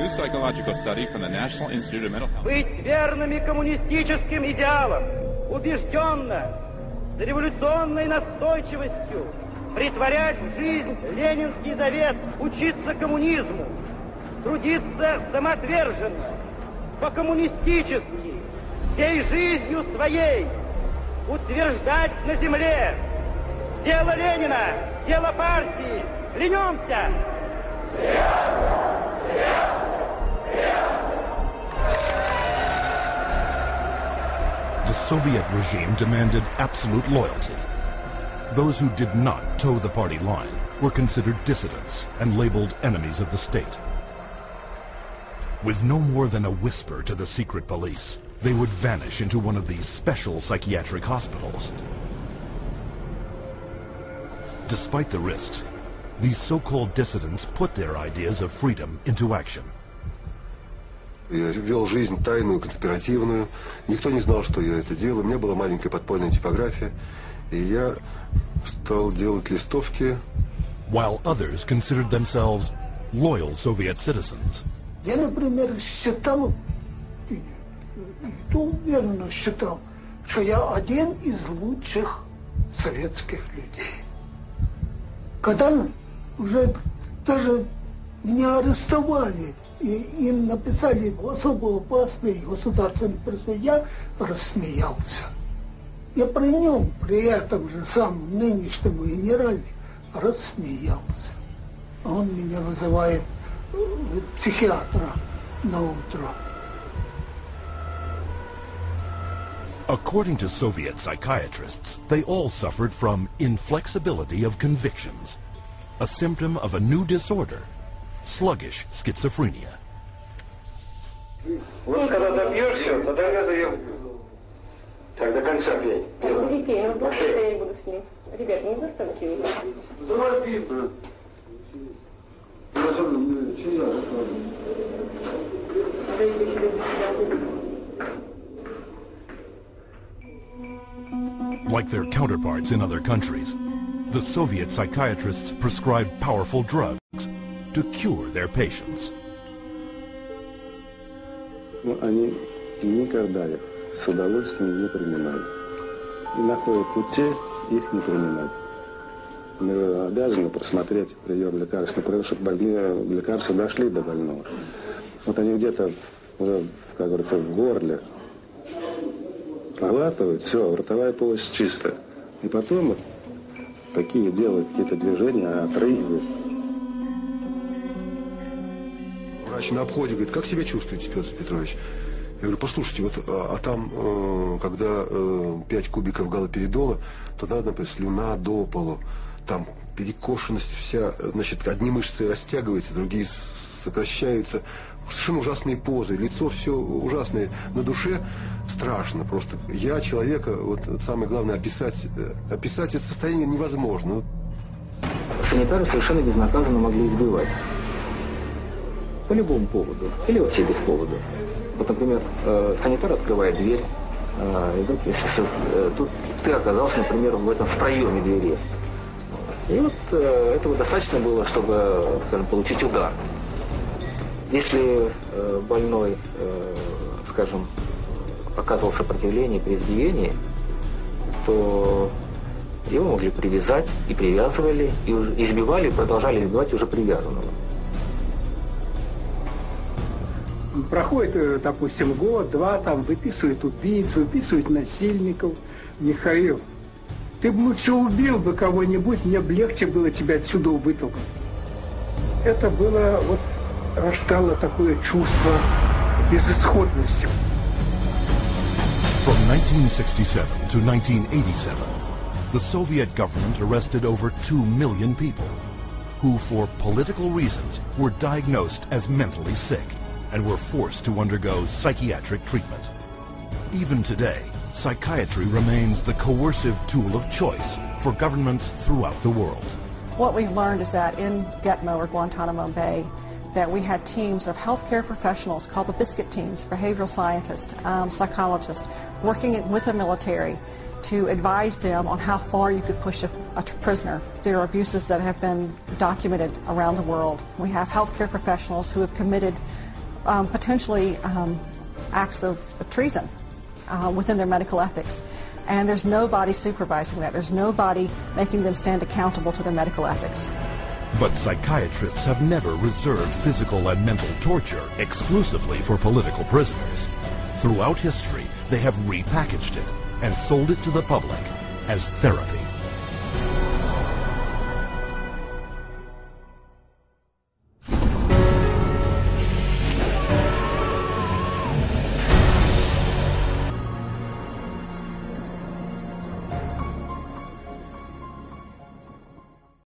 new psychological study from the National Institute of Mental Health. Быть верными коммунистическим идеалам, убежденно, с революционной настойчивостью, притворять в жизнь ленинский завет, учиться коммунизму, трудиться самоотверженно, по-коммунистически, всей жизнью своей, утверждать на земле дело Ленина, дело партии. Клянемся! The Soviet regime demanded absolute loyalty. Those who did not toe the party line were considered dissidents and labeled enemies of the state. With no more than a whisper to the secret police, they would vanish into one of these special psychiatric hospitals. Despite the risks, these so-called dissidents put their ideas of freedom into action. Я вел жизнь тайную, конспиративную. Никто не знал, что я это делаю. У меня была маленькая подпольная типография, и я стал делать листовки. While others considered themselves loyal Soviet citizens. Я, например, считал, и то уверенно считал, что я один из лучших советских людей. Когда уже даже меня арестовали и написали особо опасный государственный преступ, я рассмеялся. Я при нем, при этом же самом нынешнем генерале, рассмеялся. Он меня вызывает психиатра на утро. According to Soviet psychiatrists, they all suffered from inflexibility of convictions, a symptom of a new disorder, sluggish schizophrenia. Вот когда добьешься, то тогда заем. Так, до конца пей. Я буду с ним. Ребят, не заставьте его. Давай пей, брат. Like their counterparts in other countries, the Soviet psychiatrists prescribed powerful drugs to cure their patients. Они никогда их с удовольствием не принимают. И находят пути их не принимать. Мы обязаны просмотреть прием лекарств, чтобы больные лекарства дошли до больного. Вот они где-то уже, как говорится, в горле проглатывают, все, ротовая полость чистая. И потом вот такие делают какие-то движения, отрыгивают. Врач на обходе говорит: как себя чувствуете, Петр Петрович? Я говорю: послушайте, вот, там, когда 5 кубиков галоперидола, то надо, например, слюна до полу. Там перекошенность вся, значит, одни мышцы растягиваются, другие сокращаются. Совершенно ужасные позы, лицо все ужасное, на душе страшно просто. Я человека, вот самое главное, описать это состояние невозможно. Санитары совершенно безнаказанно могли избивать. По любому поводу. Или вообще без повода. Вот, например, санитар открывает дверь, и тут, если тут ты оказался, например, в проеме двери. И вот этого достаточно было, чтобы, скажем, получить удар. Если больной, скажем, оказывал сопротивление при избиении, то его могли привязать, и привязывали, и избивали, и продолжали избивать уже привязанного. Проходит, допустим, год-два, там выписывают убийц, выписывают насильников. Михаил, ты бы лучше убил бы кого-нибудь, мне бы легче было тебя отсюда вытолкнуть. Это было, вот, растало такое чувство безысходности. From 1967 to 1987, the Soviet government arrested over 2 million people who, for political reasons, were diagnosed as mentally sick and were forced to undergo psychiatric treatment. Even today, psychiatry remains the coercive tool of choice for governments throughout the world. What we've learned is that in Gitmo or Guantanamo Bay, that we had teams of healthcare professionals called the biscuit teams, behavioral scientists, psychologists, working with the military to advise them on how far you could push a prisoner. There are abuses that have been documented around the world. We have healthcare professionals who have committed potentially acts of treason within their medical ethics. And there's nobody supervising that. There's nobody making them stand accountable to their medical ethics. But psychiatrists have never reserved physical and mental torture exclusively for political prisoners. Throughout history, they have repackaged it and sold it to the public as therapy.